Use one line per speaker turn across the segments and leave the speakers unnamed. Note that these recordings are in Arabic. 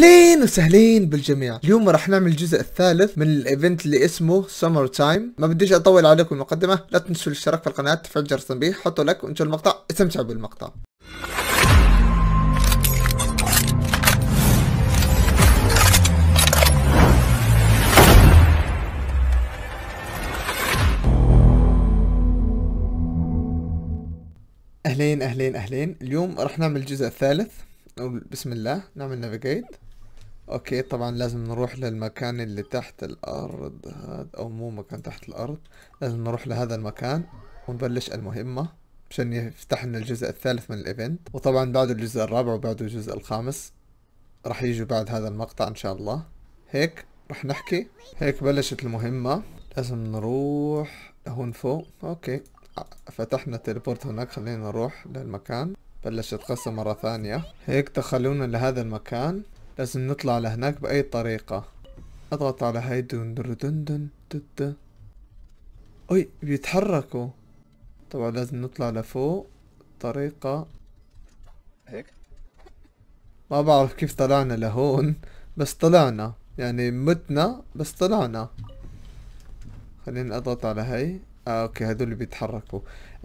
اهلين وسهلين بالجميع. اليوم راح نعمل الجزء الثالث من الايفنت اللي اسمه سمر تايم. ما بديش اطول عليكم المقدمه، لا تنسوا الاشتراك في القناه، تفعيل جرس التنبيه، حطوا لايك وانشروا المقطع، استمتعوا بالمقطع. اهلين. اليوم راح نعمل الجزء الثالث. نقول بسم الله، نعمل نافيجيت. اوكي، طبعا لازم نروح للمكان اللي تحت الارض هذا، او مو مكان تحت الارض، لازم نروح لهذا المكان ونبلش المهمة عشان يفتح لنا الجزء الثالث من الايفنت. وطبعا بعد الجزء الرابع وبعد الجزء الخامس راح يجوا بعد هذا المقطع ان شاء الله. هيك راح نحكي. هيك بلشت المهمة، لازم نروح هون فوق. اوكي، فتحنا تليبورت هناك، خلينا نروح للمكان. بلشت قصة مرة ثانية. هيك دخلونا لهذا المكان، لازم نطلع لهناك بأي طريقة. اضغط على هاي دون دون دون دون دون. اي بيتحركوا. طبعا لازم نطلع لفوق طريقة هيك. ما بعرف كيف طلعنا لهون، بس طلعنا، يعني متنا بس طلعنا. خلينا اضغط على هاي. اوكي، هدول اللي بيتحركوا.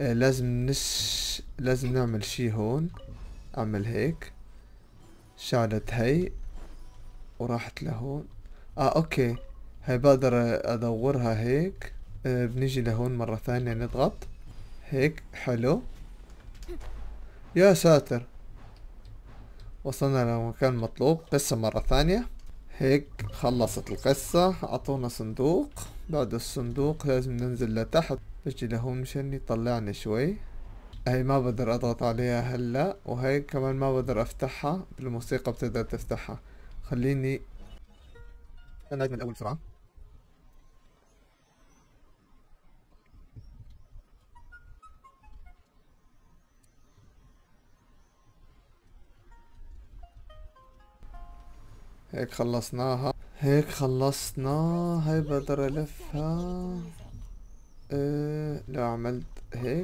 لازم نعمل شي هون. اعمل هيك، شعلت هاي وراحت لهون. اوكي، هاي بقدر ادورها هيك. بنيجي لهون مرة ثانية، نضغط هيك. حلو، يا ساتر، وصلنا لمكان مطلوب. قصة مرة ثانية. هيك خلصت القصة. اعطونا صندوق، بعد الصندوق لازم ننزل لتحت. بجي لهون مشان يطلعني شوي. هاي ما بقدر اضغط عليها هلا، وهي كمان ما بقدر افتحها. بالموسيقى بتقدر تفتحها. خليني نعيد من الاول بسرعة. هيك خلصناها. هاي بقدر الفها. لو عملت هيك.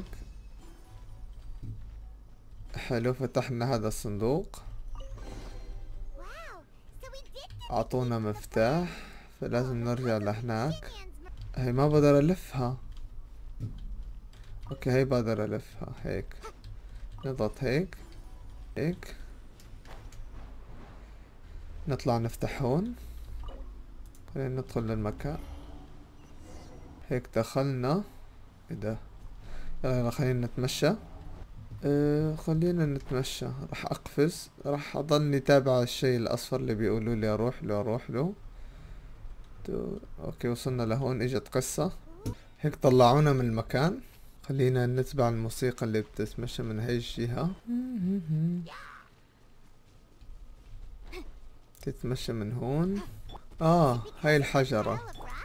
حلو، فتحنا هذا الصندوق، اعطونا مفتاح، فلازم نرجع لهناك. هاي ما بقدر الفها. اوكي، هاي بقدر الفها هيك. نضغط هيك هيك، نطلع نفتح هون. خلينا ندخل للمكان. هيك دخلنا. ايه ده؟ يلا خلينا نتمشى. خلينا نتمشى. راح اقفز، راح اضلني تابع الشيء الاصفر اللي بيقولوا لي اروح له. اوكي، وصلنا لهون. اجت قصة. هيك طلعونا من المكان. خلينا نتبع الموسيقى اللي بتتمشى من هاي الجهة. تتمشى من هون. هاي الحجرة.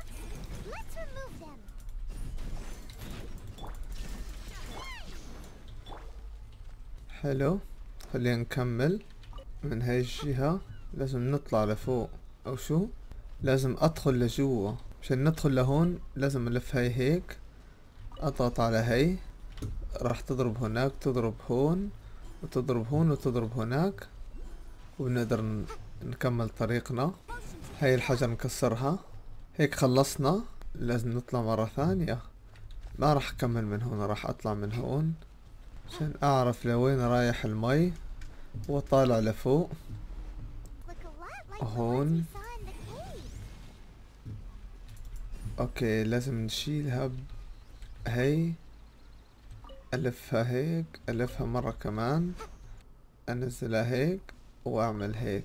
حلو، خلينا نكمل من هاي الجهة. لازم نطلع لفوق، او شو؟ لازم ادخل لجوا. عشان ندخل لهون لازم الف هاي هيك. اضغط على هاي، راح تضرب هناك، تضرب هون، وتضرب هون، وتضرب هناك، وبنقدر نكمل طريقنا. هاي الحجر نكسرها. هيك خلصنا. لازم نطلع مرة ثانية. ما راح اكمل من هون، راح اطلع من هون عشان اعرف لوين رايح المي، وطالع لفوق هون. اوكي، لازم نشيلها. هي الفها هيك، الفها مرة كمان، انزلها هيك واعمل هيك.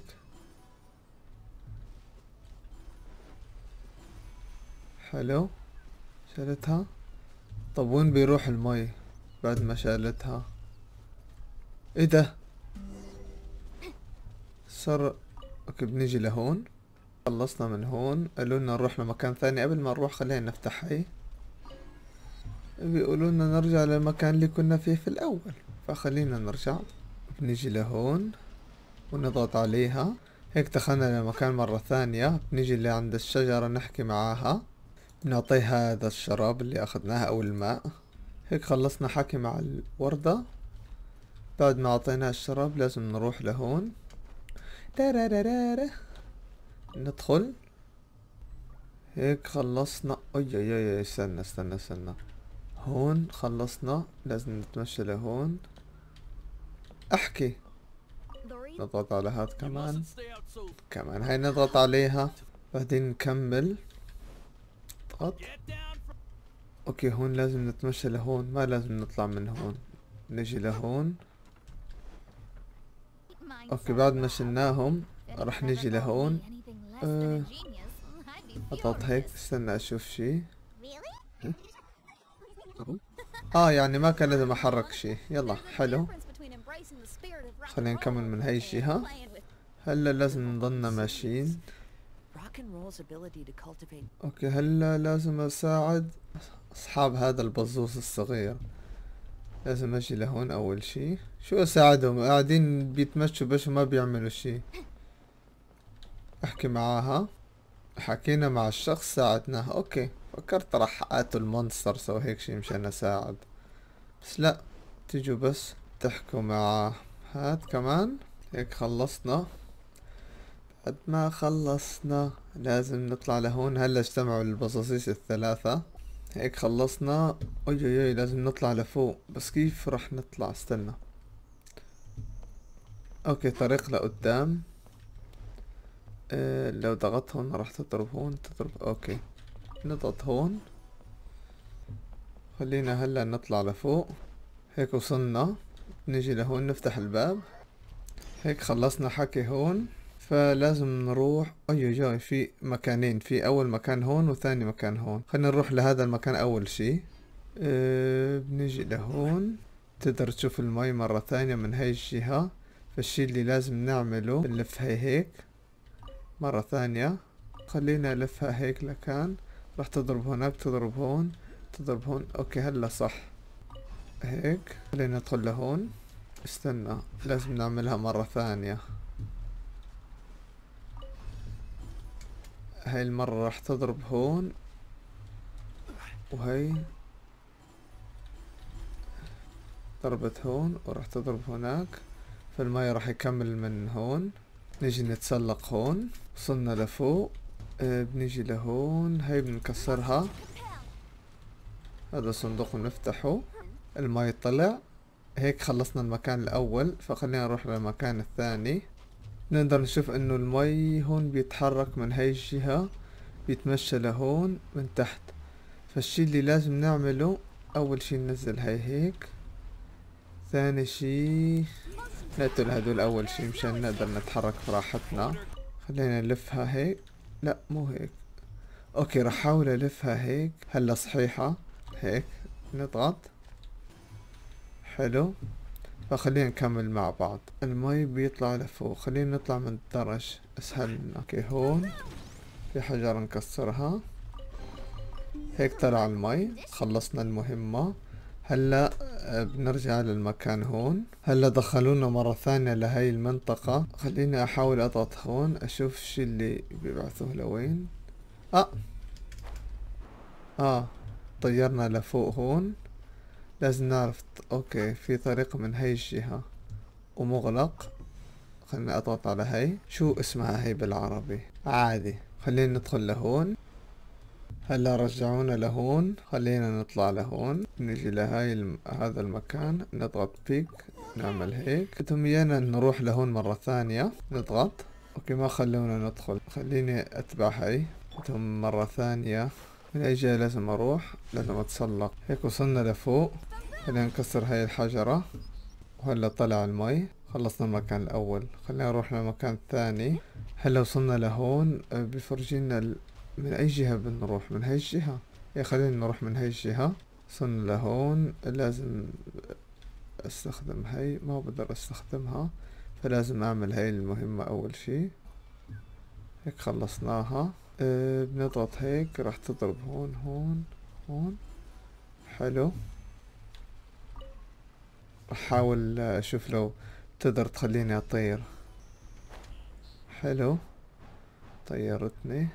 حلو، شالتها. طب وين بيروح المي بعد ما شالتها؟ ايه ده صار؟ اوكي، بنيجي لهون. خلصنا من هون. قالوا لنا نروح لمكان ثاني. قبل ما نروح خلينا نفتح هاي. بيقولوا لنا نرجع للمكان اللي كنا فيه في الاول، فخلينا نرجع. بنيجي لهون ونضغط عليها. هيك دخلنا لمكان مرة ثانية. بنيجي اللي عند الشجرة، نحكي معاها، بنعطيها هذا الشراب اللي اخذناه او الماء. هيك خلصنا حكي مع الوردة. بعد ما اعطيناها الشراب لازم نروح لهون. ترارارارا. ندخل هيك خلصنا. اي اي اي، استنى استنى استنى، هون خلصنا، لازم نتمشى لهون. احكي، نضغط على هاد كمان، كمان هاي نضغط عليها، بعدين نكمل. اضغط. اوكي هون لازم نتمشى لهون، ما لازم نطلع من هون، نجي لهون. اوكي بعد ما شلناهم رح نجي لهون. اضغط هيك، استنى اشوف شي. يعني ما كان لازم احرك شي. يلا حلو، خلينا نكمل من هاي الجهة. هلا لازم نضلنا ماشيين. اوكي هلا لازم اساعد اصحاب هذا البزوز الصغير. لازم اجي لهون اول شي. شو اساعدهم؟ قاعدين بيتمشوا بس وما بيعملوا شي. احكي معاها. حكينا مع الشخص، ساعدناه. اوكي فكرت راح اقاتل مونسترز او هيك شي مشان اساعد، بس لا، تيجوا بس تحكوا مع هاد كمان. هيك خلصنا. بعد ما خلصنا لازم نطلع لهون. هلا اجتمعوا البصاصيص الثلاثة. هيك خلصنا. اي لازم نطلع لفوق، بس كيف رح نطلع؟ استنى. اوكي طريق لقدام. لو ضغطت هون راح تضرب هون، تضرب. اوكي نضغط هون. خلينا هلا نطلع لفوق. هيك وصلنا، نجي لهون نفتح الباب. هيك خلصنا حكي هون. فلازم نروح. اي في مكانين، في اول مكان هون وثاني مكان هون. خلينا نروح لهذا المكان اول شي. بنيجي لهون، تقدر تشوف المي مرة ثانية من هاي الجهة. فالشي اللي لازم نعمله نلف هيك مرة ثانية. خلينا نلفها هيك لكان. راح تضرب هناك، تضرب هون، تضرب هون. اوكي هلا صح. هيك خلينا ندخل لهون. استنى لازم نعملها مرة ثانية. هاي المرة راح تضرب هون، وهي ضربت هون وراح تضرب هناك. فالماء راح يكمل من هون. نيجي نتسلق هون. وصلنا لفوق. بنيجي لهون، هاي بنكسرها. هذا الصندوق بنفتحه، الماء طلع. هيك خلصنا المكان الاول. فخلينا نروح للمكان الثاني. نقدر نشوف انه المي هون بيتحرك من هاي الجهة، بيتمشى لهون من تحت. فالشي اللي لازم نعمله، اول شي ننزل هاي هيك. ثاني شي نقتل هدول اول شي مشان نقدر نتحرك براحتنا. خلينا نلفها هيك. لا مو هيك. اوكي راح احاول الفها هيك. هلا صحيحة. هيك نضغط. حلو. فخلينا نكمل مع بعض. المي بيطلع لفوق، خلينا نطلع من الدرج اسهل لنا. اوكي هون في حجر نكسرها. هيك طلع المي. خلصنا المهمة. هلا بنرجع للمكان هون. هلا دخلونا مرة ثانية لهاي المنطقة. خليني احاول اضغط هون اشوف الشي اللي بيبعثوه لوين. طيرنا لفوق هون. لازم نعرف. اوكي في طريق من هاي الجهة ومغلق. خليني اضغط على هاي. شو اسمها هاي بالعربي؟ عادي. خلينا ندخل لهون. هلا رجعونا لهون. خلينا نطلع لهون. نجي لهاي هذا المكان، نضغط بيك، نعمل هيك. بدهم ايانا نروح لهون مرة ثانية. نضغط. اوكي ما خلونا ندخل. خليني اتبع هاي. بدهم مرة ثانية. من اي جهة لازم اروح؟ لازم اتسلق. هيك وصلنا لفوق. خلينا نكسر هاي الحجرة. وهلا طلع المي. خلصنا المكان الاول. خلينا نروح للمكان الثاني. هلا وصلنا لهون. بفرجينا من اي جهة بنروح؟ من هاي الجهة. خلينا نروح من هاي الجهة. وصلنا لهون. لازم استخدم هاي، ما بقدر استخدمها. فلازم اعمل هاي المهمة اول شي. هيك خلصناها. بنضغط هيك راح تضرب هون هون هون. حلو. راح احاول اشوف لو تقدر تخليني اطير. حلو. طيرتني.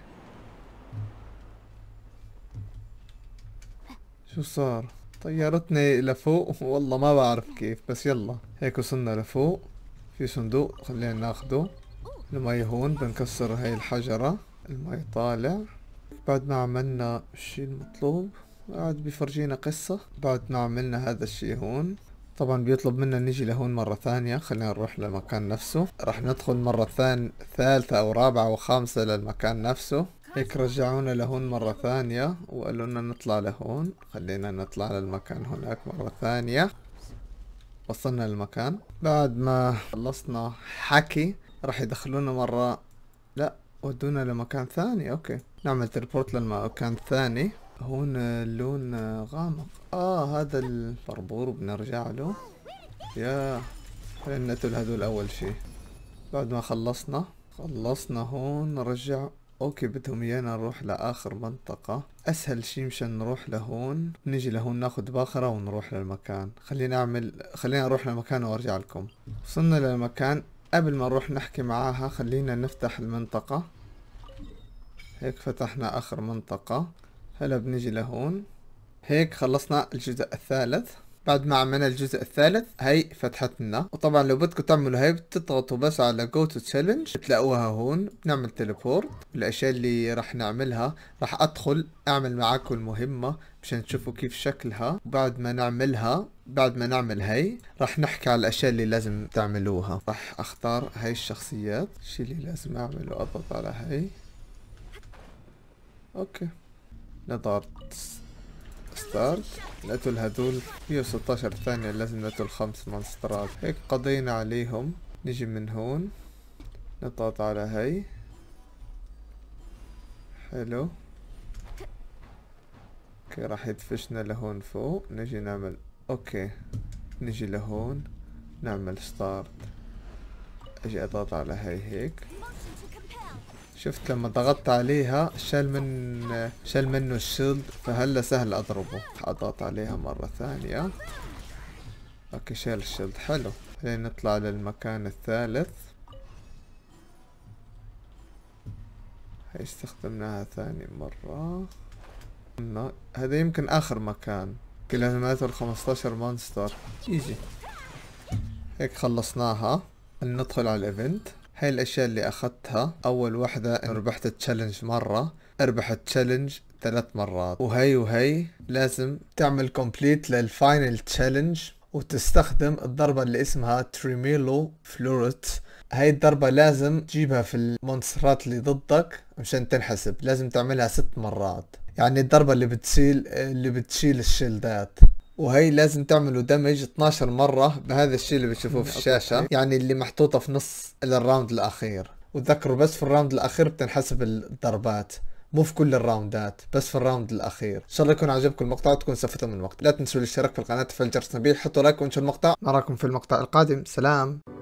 شو صار؟ طيرتني لفوق. والله ما بعرف كيف، بس يلا. هيك وصلنا لفوق. في صندوق خلينا ناخده. المي هون بنكسر هاي الحجرة، المي طالع. بعد ما عملنا الشي المطلوب قاعد بيفرجينا قصة. بعد ما عملنا هذا الشي هون طبعا بيطلب منا نيجي لهون مرة ثانية. خلينا نروح للمكان نفسه. راح ندخل مرة ثالثة أو رابعة وخامسة للمكان نفسه. هيك رجعونا لهون مرة ثانية وقالوا لنا نطلع لهون. خلينا نطلع للمكان هناك مرة ثانية. وصلنا للمكان. بعد ما خلصنا حكي راح يدخلونا مرة، لا ودونا لمكان ثاني. اوكي نعمل تليبورت للمكان الثاني. هون اللون غامق. هذا البربور بنرجع له. يا خلينا نقتل هدول اول شي. بعد ما خلصنا هون نرجع. اوكي بدهم ايانا نروح لاخر منطقة. اسهل شي مشان نروح لهون نيجي لهون ناخد باخرة ونروح للمكان. خلينا نروح للمكان وارجع لكم. وصلنا للمكان. قبل ما نروح نحكي معاها خلينا نفتح المنطقة. هيك فتحنا اخر منطقة. هلا بنيجي لهون. هيك خلصنا الجزء الثالث. بعد ما عملنا الجزء الثالث هي فتحت لنا. وطبعا لو بدكم تعملوا هي بتضغطوا بس على جو تو تشالنج بتلاقوها هون. بنعمل تليبورت. الاشياء اللي راح نعملها راح ادخل اعمل معاكم المهمة مشان تشوفوا كيف شكلها. بعد ما نعمل هي راح نحكي على الاشياء اللي لازم تعملوها. راح اختار هاي الشخصيات. الشي اللي لازم اعمله اضغط على هي. اوكي نضغط ستارت. لقيتوا الهدول 116 ثانية. لازم لقيتوا الخمس مونسترات. هيك قضينا عليهم. نيجي من هون نضغط على هي. حلو. اوكي راح يدفشنا لهون فوق. نيجي نعمل اوكي. نيجي لهون نعمل ستارت. اجي اضغط على هي هيك. شفت لما ضغطت عليها شال منه الشيلد. فهلا سهل اضربه. اضغط عليها مرة ثانية. اوكي شال الشيلد. حلو. خلينا نطلع للمكان الثالث. هي استخدمناها ثاني مرة. هذا يمكن اخر مكان. لازم نقتل 15 مونستر. يجي هيك خلصناها. ندخل على الايفنت. هاي الاشياء اللي اخذتها. اول وحدة ربحت التشالنج مرة. اربح التشالنج 3 مرات. وهي لازم تعمل كومبليت للفاينل تشالنج وتستخدم الضربة اللي اسمها تريميلو فلورت. هاي الضربة لازم تجيبها في المونسترات اللي ضدك مشان تنحسب. لازم تعملها 6 مرات. يعني الضربة اللي بتشيل الشيلدات. وهي لازم تعملوا دمج 12 مرة بهذا الشيء اللي بتشوفوه في الشاشة. يعني اللي محطوطة في نص الراوند الأخير. وتذكروا بس في الراوند الأخير بتنحسب الضربات. مو في كل الراوندات بس في الراوند الأخير. إن شاء الله يكون عجبكم المقطع وتكون استفدتوا من المقطع. لا تنسوا الاشتراك في القناة وتفعيل جرس التنبيه. حطوا لايك وانشروا المقطع. نراكم في المقطع القادم. سلام.